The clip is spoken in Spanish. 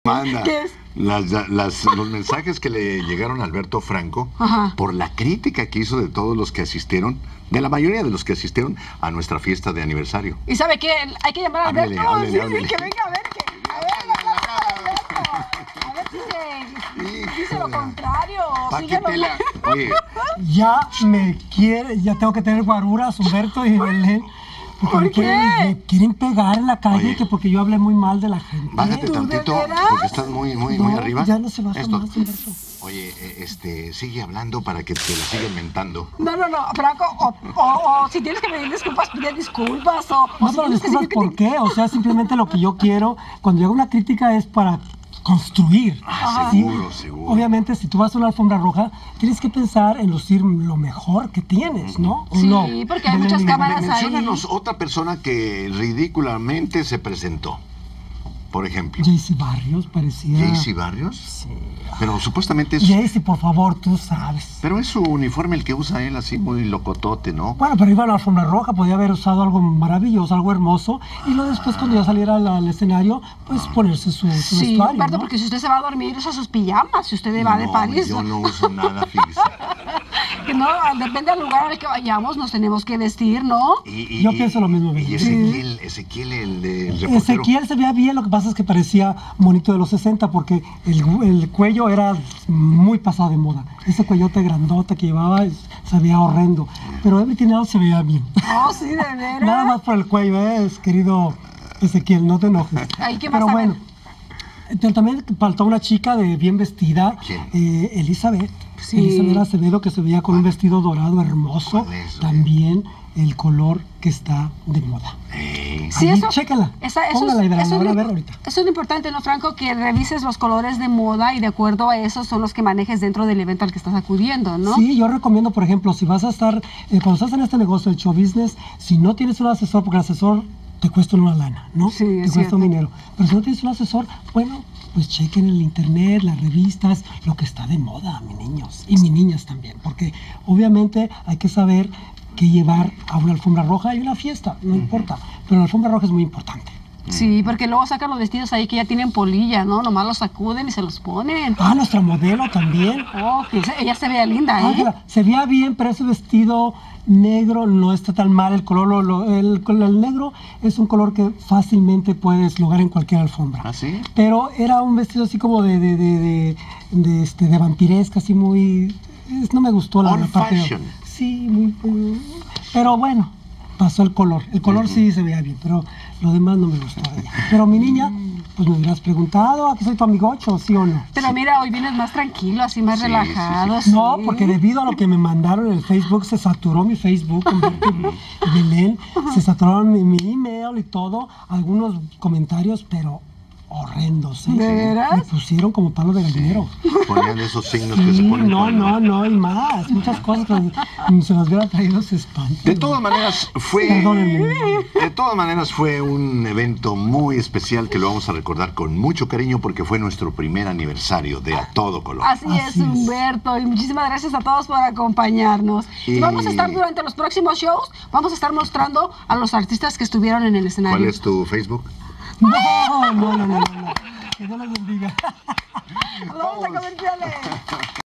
Manda ¿Qué es? los mensajes que le llegaron a Alberto Franco. Ajá. Por la crítica que hizo de todos los que asistieron, de la mayoría de los que asistieron a nuestra fiesta de aniversario. ¿Y sabe qué? Hay que llamar a Alberto. Háblele, Sí, háblele. sí, que venga a ver. A ver si dice lo contrario. Paquetela. Oye, Ya me quiere, ya tengo que tener guaruras, Humberto y Belén. Porque ¿Por me qué? quieren pegar en la calle, Oye. que porque yo hablé muy mal de la gente. bájate ¿Tú de tantito, veras? porque estás muy No, arriba. ya no se baja Esto. más, Humberto. Oye, sigue hablando para que te la sigan mentando. No, Franco, o si tienes que pedir disculpas, pide disculpas, o No, si pero tienes que disculpas, decir que ¿por qué? O sea, simplemente lo que yo quiero, cuando yo hago una crítica es para construir. Ah, ¿sí? seguro. Obviamente, si tú vas a una alfombra roja, tienes que pensar en lucir lo mejor que tienes, ¿no? ¿O Sí, no? porque hay Belén, muchas dime. cámaras ahí. Menciónanos otra persona que ridículamente se presentó. Por ejemplo, Jaycee Barrios parecía... ¿Jaycee Barrios? Sí. Pero supuestamente es... Jaycee, por favor, tú sabes. Pero es su uniforme el que usa él, así muy locotote, ¿no? Bueno, pero iba a la alfombra roja, podía haber usado algo maravilloso, algo hermoso, y luego después cuando ya saliera al escenario, pues ponerse su Sí, vestuario, Humberto, ¿no? porque si usted se va a dormir, usa sus pijamas. Si usted va de No, París, yo no uso nada, fíjese. que no, depende del lugar al que vayamos, nos tenemos que vestir, ¿no? Yo pienso lo mismo, Y Belén. Ezequiel, el reportero. Ezequiel se veía bien, lo que pasa es que parecía monito de los 60 porque el cuello era muy pasado de moda. Ese cuellote grandote que llevaba se veía horrendo, pero Everything Else se veía bien. Oh, sí, de veras. Nada más por el cuello, querido Ezequiel, no te enojes. Ay, ¿qué más Pero saben? bueno, también faltó una chica de bien vestida, ¿Quién? Elizabeth. Sí. Elizabeth Acevedo, que se veía con un vestido dorado hermoso. ¿Cuál es, También el color que está de moda. Sí, Ahí, eso, chécala. eso Póngala y verán, es la van a lo- ver ahorita. eso es lo importante, ¿no, Franco? Que revises los colores de moda y de acuerdo a eso son los que manejes dentro del evento al que estás acudiendo, ¿no? Sí, yo recomiendo, por ejemplo, si vas a estar, cuando estás en este negocio, el show business, si no tienes un asesor, porque el asesor te cuesta una lana, ¿no? Sí, te es cuesta un cierto. dinero. Pero si no tienes un asesor, bueno, pues chequen en el internet, las revistas, lo que está de moda, mis niños. Y mis niñas también, porque obviamente hay que saber qué llevar a una alfombra roja y una fiesta, no importa. Pero la alfombra roja es muy importante. Sí, porque luego sacan los vestidos ahí que ya tienen polilla, ¿no? Nomás los sacuden y se los ponen. Ah, nuestra modelo también. Oh, que ella se vea linda, ¿eh? Ángela, se veía bien, pero ese vestido negro no está tan mal. El color, el negro es un color que fácilmente puedes lograr en cualquier alfombra. ¿Ah, sí? Pero era un vestido así como de vampiresca, así muy... no me gustó la Old parte. fashion. Sí, muy... pero bueno, pasó el color. El color sí se veía bien, pero lo demás no me gustó de ella. Pero mi niña, pues me hubieras preguntado, ¿aquí soy tu amigocho, sí o no? Pero mira, hoy vienes más tranquilo, así más Sí, relajado. sí, No, sí. porque debido a lo que me mandaron en el Facebook, se saturó mi Facebook, Humberto y Belén, se saturaron mi email y todo, algunos comentarios, pero horrendos. ¿Eh? ¿De veras? Me pusieron como palo de gallinero. Ponían esos signos que se Sí, ponen. no, y más, muchas cosas que se las hubiera traído ese espanto. De todas maneras, Perdónenme. fue un evento muy especial que lo vamos a recordar con mucho cariño porque fue nuestro primer aniversario de A Todo Color. Así es, Así es. Humberto, y muchísimas gracias a todos por acompañarnos. Y vamos a estar durante los próximos shows, vamos a estar mostrando a los artistas que estuvieron en el escenario. ¿Cuál es tu Facebook? No. Que Dios los bendiga. Vamos a comerciales.